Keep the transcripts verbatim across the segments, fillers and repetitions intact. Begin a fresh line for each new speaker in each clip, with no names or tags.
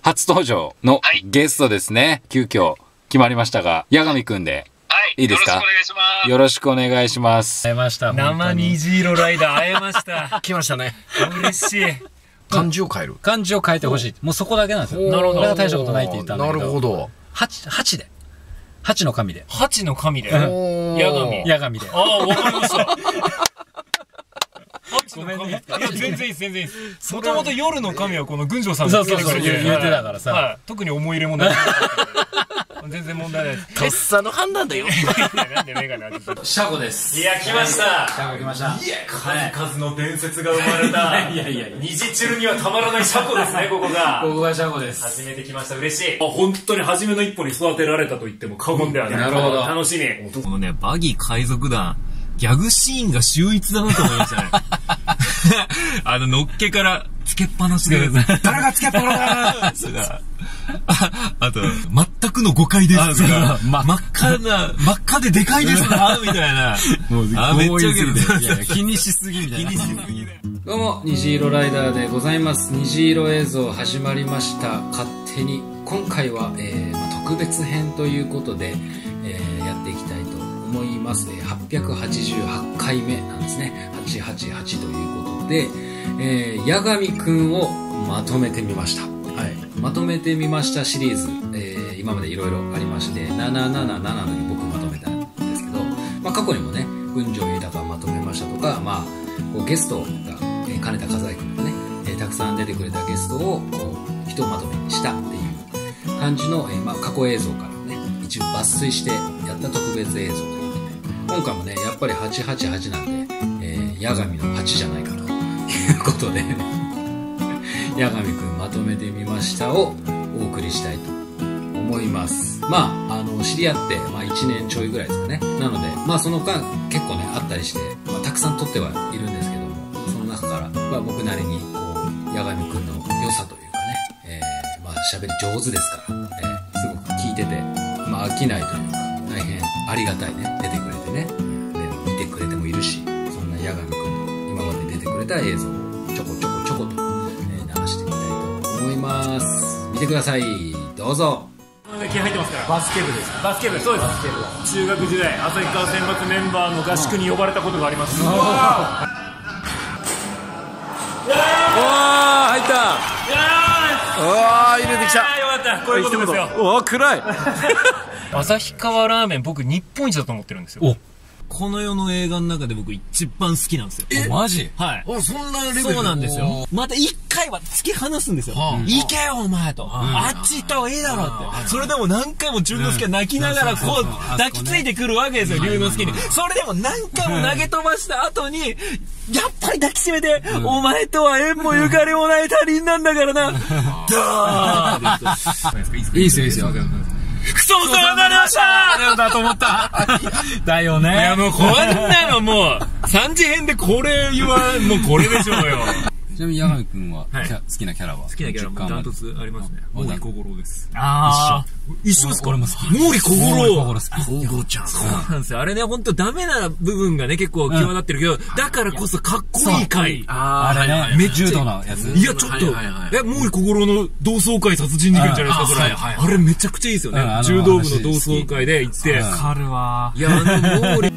初登場のゲストですね。急遽決まりましたが、八神くんで。
はい。
いいですか？よろしくお願いします。
会えました。
生虹色ライダー会えました。
来ましたね。
嬉しい。
漢字を変える。
漢字を変えてほしい。もうそこだけなんですよ。
なるほど。
俺が大したことないって言ったんだけど。
なるほど。
八、八で。八の神で。
八の神で。八神。
八神で。
ああ、わかりました。ごめんね。いや、全然いいです、全然いいです。もともと夜の神はこの群青さんがつけてくれて
言ってたからさ。
特に思い入れもない。全然問題ないです。
とっさの判断だよ。
なんでメガネ当てた。
シャコです。
いや、来ました。
シャコ来ました。
いや、数々の伝説が生まれた。いやいや、虹チルにはたまらないシャコですね、ここが。
ここがシャコです。
初めて来ました、嬉しい。本当に初めの一歩に育てられたと言っても過言ではない。
なるほど。
楽しみ。このね、バギー海賊団、ギャグシーンが秀逸だなと思いましたね。あの、のっけからつけっぱなしで、誰がつけっぱなしだあ, あと、全くの誤解ですが、真っ赤な、真っ赤ででかいですな、みたいな。
もう、
あ、めっちゃウケる。
いやいや、気にしすぎみたいな。
気にしすぎで。
どうも、虹色ライダーでございます。虹色映像始まりました。勝手に。今回は、えーまあ、特別編ということで、えー、やっていきたいと思います。はっぴゃくはちじゅうはちかいめなんですね。はちはちはちということで、えー、八神くんをまとめてみました。はい、まとめてみましたシリーズ、えー、今までいろいろありまして、なななななのに僕まとめたんですけど、まあ、過去にもね、群青豊まとめましたとか、まあ、こうゲストが、えー、金田和也君とかね、えー、たくさん出てくれたゲストをこうひとまとめにしたっていう感じの、えーまあ、過去映像からね、一部抜粋してやった特別映像ということで、今回もね、やっぱりはちはちはちなんで、えー、八神のはちじゃないかということで、八神くんまとめてみましたをお送りしたいと思います。まあ、あの、知り合って、まあいちねんちょいぐらいですかね。なので、まあその間結構ね、あったりして、まあたくさん撮ってはいるんですけども、その中から、まあ僕なりに、こう、八神くんの良さというかね、えー、まあ喋り上手ですから、えー、すごく聞いてて、まあ飽きないというか、大変ありがたいね、出てくれてね。で、見てくれてもいるし、そんな八神くんの今まで出てくれた映像をちょこちょこちょこと、してみたいと思います。見てください。どうぞ。
気合入ってますから。
バスケ部です。
バスケ部、そうです。中学時代、旭川選抜メンバーの合宿に呼ばれたことがあります。おー、
入った。うわー、入れてきた。
よかった。こういうことですよ。
うわ、暗い。
旭川ラーメン、僕日本一だと思ってるんですよ。この世の映画の中で僕一番好きなんですよ。
え、マジ？
はい。
あ、そんなレベル？
そうなんですよ。また一回は突き放すんですよ。行けよお前と。あっち行った方がいいだろって。それでも何回も龍之介泣きながらこう抱きついてくるわけですよ、龍之介に。それでも何回も投げ飛ばした後に、やっぱり抱きしめて、お前とは縁もゆかりもない他人なんだからな。ドーン！
いいですよ、いいですよ。
クソお世話になりました
あれだと思った。だよね。
いやもうこんなのもう、三次編でこれ言わん、もうこれでしょうよ。
ちなみに八神くんは好きなキャラは？
好きなキャラもダントツありますね。毛利小五郎です。
ああ。
一緒ですか？
俺も好き。
毛利小五郎。
小五郎ちゃん。
そうなんですよ。あれね、ほんとダメな部分がね、結構際立ってるけど、だからこそかっこいい回。
あれね、めっちゃ重度なやつ。
いや、ちょっと、え、毛利小五郎の同窓会殺人事件じゃないですか、それ。あれめちゃくちゃいいですよね。柔道部の同窓会で行って。
わかるわ。
いや、あの毛利、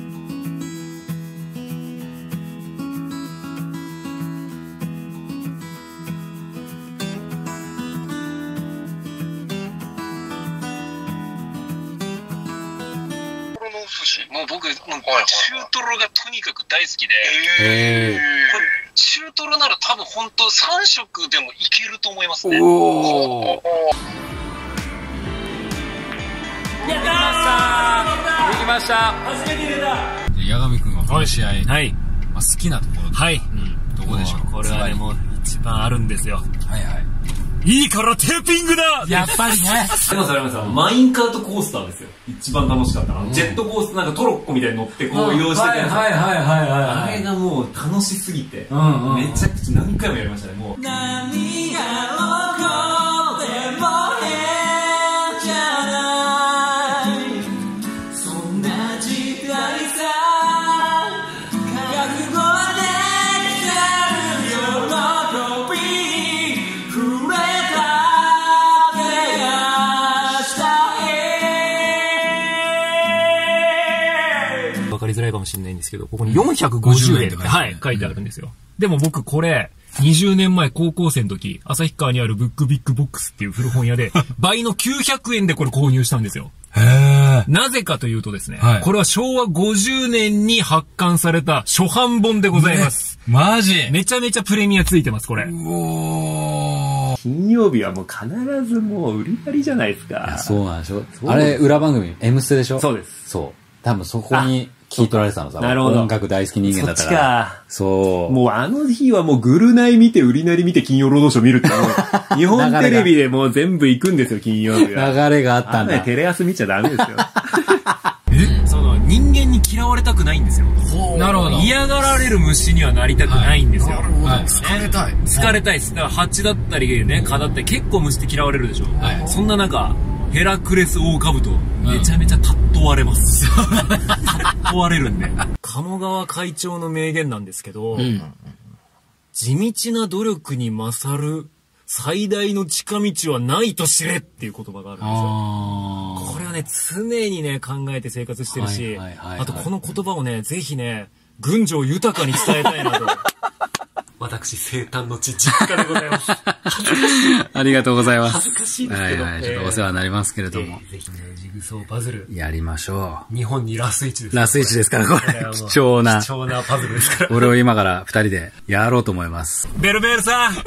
もう僕、もう中トロがとにかく大好きで、
へー、
これ中トロなら多分本当さん食でもいけると思いますね。
おー。
やったー！
できました。
初めて出た。
八神くんはこの試合、
はい、
まあ、好きなところ、
はい、
どこでしょう？
これはね、もう一番あるんですよ。
はいはい。
いいからテーピングだ。
やっぱりね。
ありますあります。マインカートコースターですよ。一番楽しかったの。ジェットコースター、なんかトロッコみたいに乗ってこう移動してて。
はいはいはいはいはい。
あれがもう楽しすぎて、めちゃくちゃ何回もやりましたね、もう。何が起こっても変じゃない。そんな時代さ。覚悟できたる喜び。触れたづらいかもしれないんですけど、ここによんひゃくごじゅうえんって、はい、書いてあるんですよ。でも僕これ、にじゅうねんまえ高校生の時、旭川にあるブックビッグボックスっていう古本屋で、倍のきゅうひゃくえんでこれ購入したんですよ。
へー。
なぜかというとですね、はい、これはしょうわごじゅうねんに発刊された初版本でございます。
ね、マジ
めちゃめちゃプレミアついてます、これ。
うおー。
金曜日はもう必ずもう売り張りじゃないですか。
いや、そうなんでしょ。あれ、裏番組、エムステでしょ。
そうです。
そう。多分そこに聞い取られてたのさ。
なるほど。
音楽大好き人間だったから。
そっちか。
そう。
もうあの日はもうグルナイ見て、売りなり見て、金曜ロードショー見るってもう、日本テレビでもう全部行くんですよ、金曜日は。
流れがあったんだ。
あ、ね、テレ朝見ちゃダメですよ。
え、その人間に嫌われたくないんですよ。
なるほど。
嫌がられる虫にはなりたくないんですよ。
なるほど。疲れたい。
疲れたいです。だから蜂だったりね、蚊だったり結構虫って嫌われるでしょ。はい。そんな中、ヘラクレスオオカブト、めちゃめちゃたっと割れます。たっと割れるんで。鴨川会長の名言なんですけど、うん、地道な努力に勝る最大の近道はないと知れっていう言葉があるんですよ。これはね、常にね、考えて生活してるし、あとこの言葉をね、ぜひね、群青豊かに伝えたいなと。私、生誕の地、実家でございます。
ありがとうございます。
恥ずかしいですけど。
はいはい、ちょっとお世話になりますけれども。
ぜひね、ジグソーパズル。
やりましょう。
日本にラスイチです。
ラスイチですから、これ。貴重な。
貴重なパズルですから。
俺を今から二人でやろうと思います。
ベルメールさんベ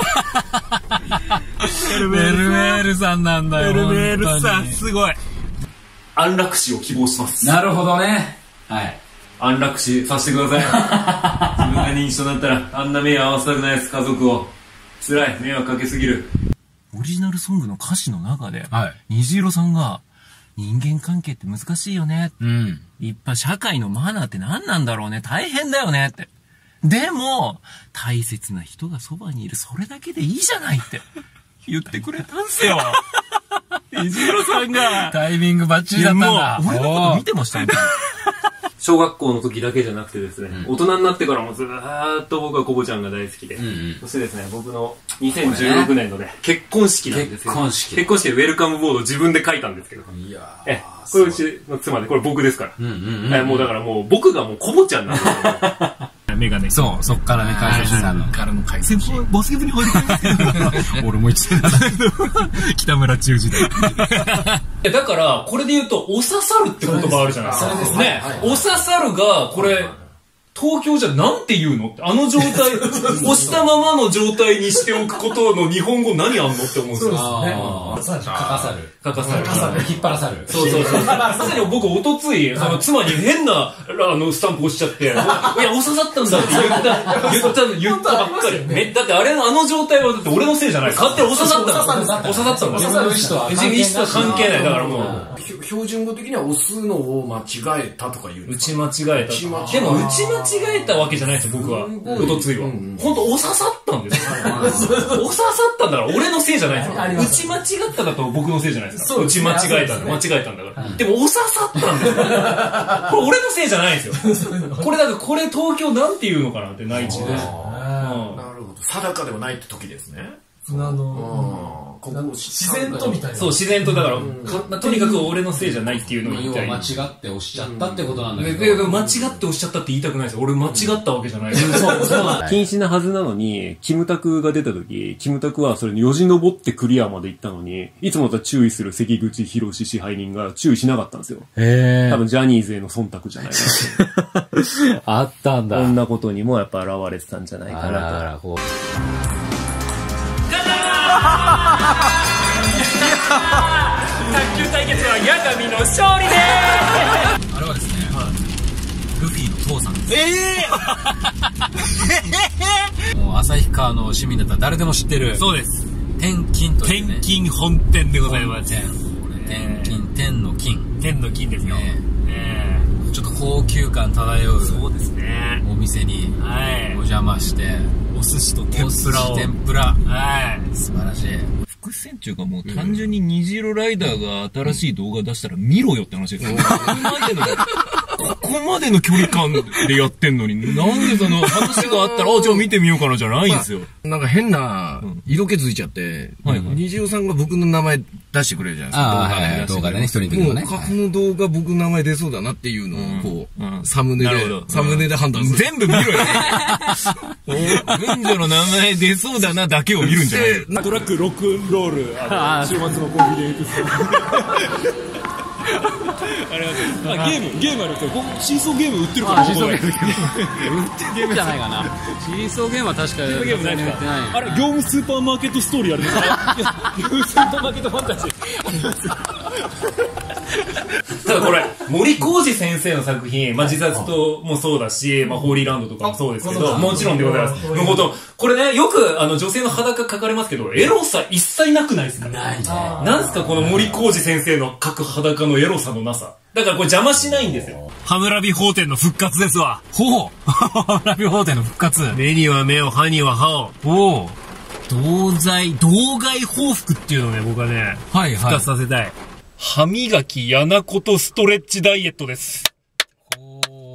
ルメールさんなんだよ。
ベルメールさん、すごい。安楽死を希望します。
なるほどね。はい。
安楽死させてください。自分が認知症になったらあんな目合わせたくないです、家族を。辛い、迷惑かけすぎる。オリジナルソングの歌詞の中で、はい、虹色さんが人間関係って難しいよね。うん。一般社会のマナーって何なんだろうね。大変だよねって。でも、大切な人がそばにいる。それだけでいいじゃないって言ってくれたんすよ。虹色さんが。
タイミングバッチリだったんだ。
俺のこと見てましたね。小学校の時だけじゃなくてですね、うん、大人になってからもずーっと僕はコボちゃんが大好きで、うんうん、そしてですね、僕のにせんじゅうろくねんのね、結婚式なんですよ。
結婚式。
結婚式でウェルカムボード自分で書いたんですけど。いやー。え、これうちの妻で、これ僕ですから。うんうんうんうん、え、もうだからもう僕がもうコボちゃんなんですよ。メガネ。
そう、そっからね、解消してたの。からの解消。
先輩、バスケ部に入りたいんですけど。
俺も一緒だ。
北村中時代。だから、これで言うと、お刺さるって言葉あるじゃないですか。そうですね。お刺さるが、これ、東京じゃなんて言うのって、あの状態、押したままの状態にしておくことの日本語何あんのって思うんですよ。
そうですね。かかさる。
かかさる。かかさる。
引っ張らさる。
そうそうそう。まさに僕、おとつい、その妻に変な、あの、スタンプ押しちゃって、いや、押ささったんだって言った、言った、言ったばっかり。だってあれのあの状態は、だって俺のせいじゃない。勝手に押ささったんだ。押ささったんだ。
自分の意思とは
関係ない。意思とは関係ない。だからもう。
標準語的には押すのを間違えたとか言う。
打ち間違えた。でも打ち間違えたわけじゃないですよ、僕は。おとついは。ほんと、押ささったんですよ。押ささったんだから俺のせいじゃないですよ。打ち間違っただと僕のせいじゃないですか。打ち間違えたんだ。間違えたんだから。でも、押ささったんですよ。これ俺のせいじゃないですよ。これだって、これ東京なんて言うのかなって、内地で。なる
ほど。定かではないって時ですね。あの、自然とみたいな。
そう、自然とだから、とにかく俺のせいじゃないっていうのを言いたい。
間違って押しちゃったってことなんだけ
ど。間違って押しちゃったって言いたくないですよ。俺間違ったわけじゃない。禁止なはずなのに、キムタクが出た時、キムタクはそれによじ登ってクリアまで行ったのに、いつもと注意する関口博支配人が注意しなかったんですよ。へー。多分ジャニーズへの忖度じゃないか
な。あったんだ。
こんなことにもやっぱ現れてたんじゃないかなと。卓球対決は八神の勝利でーす。
あれはですね、ルフィの父さんです。えー、もう旭川の市民だったら誰でも知ってる。
そうです。
天金というね。
天金本店でございます。
天金、天の金。
天の金ですよ。
ちょっと高級感漂う。
そうですね。
お店にお邪魔して、
お寿司と天ぷらを。
天ぷら。はい。素晴らしい。
伏線っていうかもう単純に虹色ライダーが新しい動画出したら見ろよって話ですよ。 ここまでの距離感でやってんのに、なんでその話があったら、あ、じゃあ見てみようかなじゃないんですよ。
なんか変な色気づいちゃって、虹色さんが僕の名前出してくれるじゃないですか。
ああ、はいはい、動画でね、一人の時もね。
もう、この動画僕の名前出そうだなっていうのを、こう、サムネで、サムネで判断する。
全部見ろよ。文女の名前出そうだなだけを見るんじゃない
トラックロックンロール、あの週末のコンビニでエクストあれあゲームゲームあるんですよ。シーソーゲーム売ってるから。
シーソーゲーム売ってるんじゃないかな。シーソーゲームは確かに
ゲームないですか。あれ業務スーパーマーケットストーリーあるんですか。業務スーパーマーケットファンタジー。
ただこれ森浩二先生の作品、まあ自殺ともそうだし、まあホーリーランドとかもそうですけど、もちろんでございます。のこと、これね、よくあの女性の裸描かれますけど、エロさ一切なくないですか。ないね。なんすかこの森浩二先生の描く裸のエロさのなさ。だからこれ邪魔しないんですよ。歯ブラビ法典の復活ですわ。
ほう。歯ブラビ法典の復活。
目には目を、歯には歯を。おお。同罪、同害報復っていうのをね、僕はね、はいはい、復活させたい。歯磨き、やなことストレッチダイエットです。
ほー。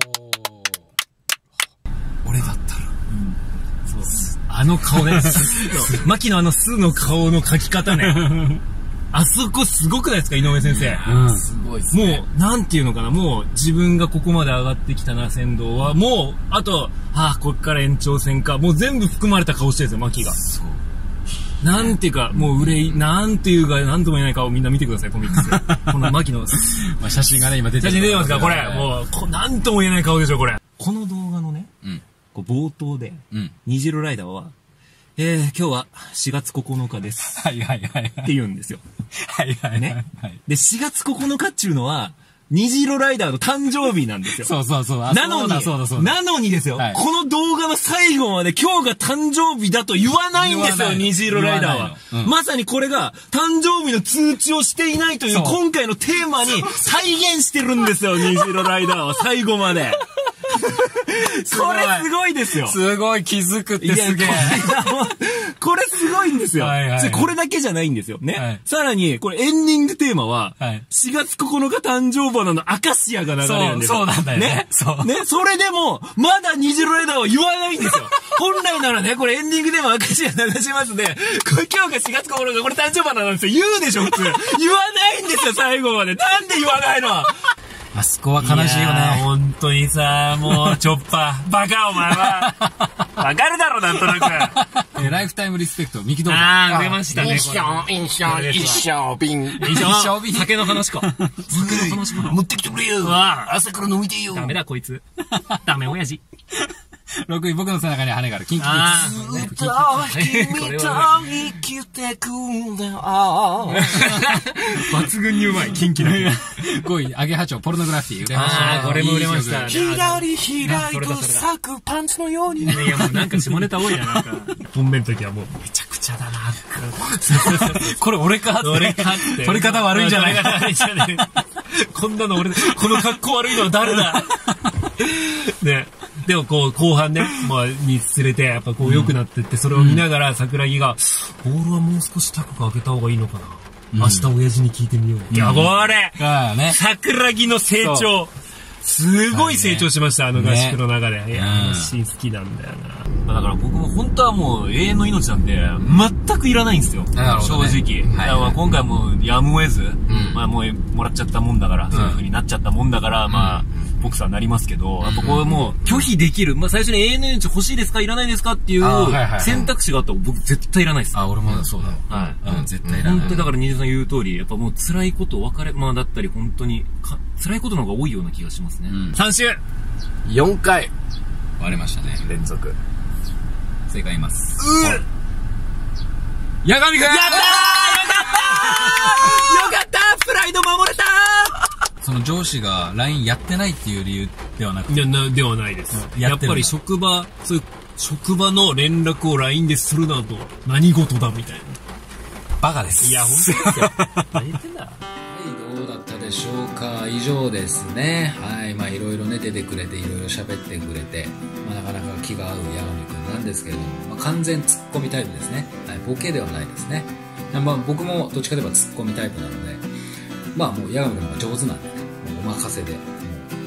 俺だったら。うん。そうです。あの顔ね。
マキのあのスの顔の描き方ね。あそこすごくないですか、井上先生。
うん。すごいっすね。
もう、なんていうのかな、もう自分がここまで上がってきたな、仙道は。もう、あと、ああ、こっから延長戦か。もう全部含まれた顔してるんですよ、マキが。そう。なんていうか、もう憂い、なんていうか、なんとも言えない顔をみんな見てください、コミックス。このマキの。
まあ写真がね、今出てる。
写真出てますか、これ。もうこ、なんとも言えない顔でしょ、これ。この動画のね、うん、こう冒頭で、うん、虹色ライダーは、えー、今日はしがつここのかです。
はいはいはい。
って言うんですよ。
はいはい
ね。で、しがつここのかっていうのは、虹色ライダーの誕生日なんですよ。
そうそうそう。
なのに、なのにですよ、はい、この動画の最後まで今日が誕生日だと言わないんですよ、虹色ライダーは。うん、まさにこれが誕生日の通知をしていないという今回のテーマに再現してるんですよ、虹色ライダーは最後まで。これすごいですよ。
すごい気づくってすげえ。
これすごいんですよ。はいはいはい、これだけじゃないんですよね。はい、さらに、これエンディングテーマは、はい、しがつここのか誕生花のアカシアが流れるんですよ。
そう、そうなんだよね。ね。
そう。ね。それでも、まだ虹色ライダーは言わないんですよ。本来ならね、これエンディングテーマアカシア流しますんで、これ今日がしがつここのかこれ誕生花なんですよ。言うでしょ、普通。言わないんですよ、最後まで。なんで言わないの。
あそこは悲しいよね。
本当にさ、もう、チョッパー。バカお前は。わかるだろ、なんとなく。
ライフタイムリスペクト、ミキドー
ああ、出ましたね。
一生、一生、一生瓶。
一生瓶。酒の話か。酒の話か。
持ってきてくれよ。朝から飲みてよ。
ダメだ、こいつ。ダメ、親父。
ろくい、僕の背中に羽がある。キンキキ
ッズ。ずっと君と生きてくんだよ。
抜群にうまい、キンキだけ。
ごい、アゲハチョウ、ポルノグラフィー、売れました。
ああ、これも売れました。
左左と咲くパンツのように。
いや、もうなんか下ネタ多いな、なんか。本編の時はもう、めちゃくちゃだな。
これ俺かって。
俺かって。
取り方悪いんじゃないか。
こんなの俺、この格好悪いのは誰だ。ね。でもこう後半ね、まあにつれてやっぱこう良くなってって、それを見ながら桜木が、ボールはもう少し高く上げた方がいいのかな。明日親父に聞いてみよう。いや、これ桜木の成長すごい成長しました、あの合宿の中で。いや、あのシーン好きなんだよな。だから僕も本当はもう永遠の命なんで、全くいらないんですよ。正直。今回もやむを得ず、まあもうもらっちゃったもんだから、そういう風になっちゃったもんだから、まあ、ボクサーになりますけど、やっぱこれもう拒否できる。まあ最初に永遠の命欲しいですかいらないですかっていう選択肢があったら僕絶対いらないです。
あ、俺もそうだ。はい。うん、絶対いらない。
本当にだから虹さん言う通り、やっぱもう辛いこと、別れ、まあだったり本当に、辛いことの方が多いような気がしますね。さん週 !
よんかい
割れましたね。
連続。
正解います。
うぅ八神くんやったーよかったーよかったープライド守れたー
その上司が ライン やってないっていう理由ではなくて。
ではないです。やっぱり職場、そういう職場の連絡を ライン でするなど何事だみたいな。
バカです。
いや、ほんとですよ。何言ってんだ。
はい、どうだったでしょうか。以上ですね。はい、まあいろいろね、出てくれて、いろいろ喋ってくれて、まあなかなか気が合う八神くんなんですけれども、まあ完全ツッコミタイプですね。はい、ボケではないですね。まあ僕もどっちかといえばツッコミタイプなので、まあもう八神くんの方が上手なんでね、もうお任せで、もう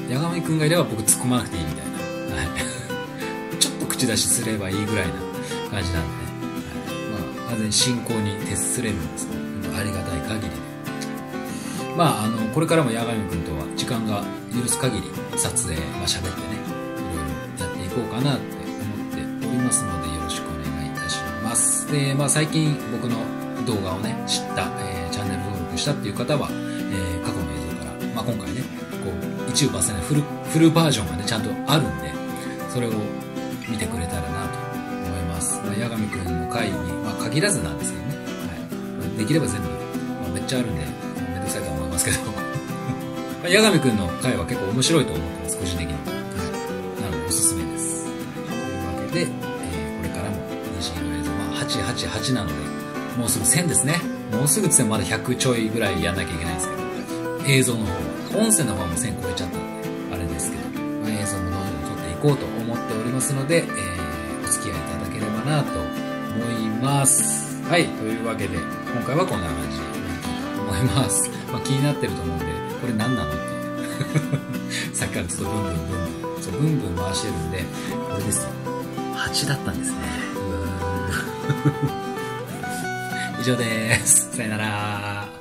八神くんがいれば僕突っ込まなくていいみたいな。はい。ちょっと口出しすればいいぐらいな感じなんでね。はい。まあ、完全に進行に徹すれるんですけど、ありがたい限りで。まあ、あの、これからも八神くんとは時間が許す限り撮影、まあ喋ってね、いろいろやっていこうかなって思っておりますので、よろしくお願いいたします。で、まあ最近僕の動画をね、知った、えー、チャンネル登録したっていう方は、えー、過去の映像から、まあ今回ね、こう、一部バスね、フル、フルバージョンがね、ちゃんとあるんで、それを見てくれたらなと思います。まあ、八神くんの回に、まあ限らずなんですけどね、はい。まあ、できれば全部、まあ、めっちゃあるんで、めんどくさいと思いますけど、まあ、八神くんの回は結構面白いと思ってます、個人的に。はい。なのでおすすめです。というわけで、えー、これからも虹色映像、まあはちはちはちなので、もうすぐせんですね。もうすぐつってもまだひゃくちょいぐらいやんなきゃいけないんですけど、映像の方は、音声の方はもうせん超えちゃったんで、あれですけど、まあ、映像もどんどん撮っていこうと思っておりますので、えー、お付き合いいただければなと思います。はい、というわけで、今回はこんな感じで思います。まあ、気になってると思うんで、これ何なのっていう。さっきからずっとブンブンブンブン、そう、ブンブン回してるんで、これですよ。はちだったんですね。うーん以上です。さよなら。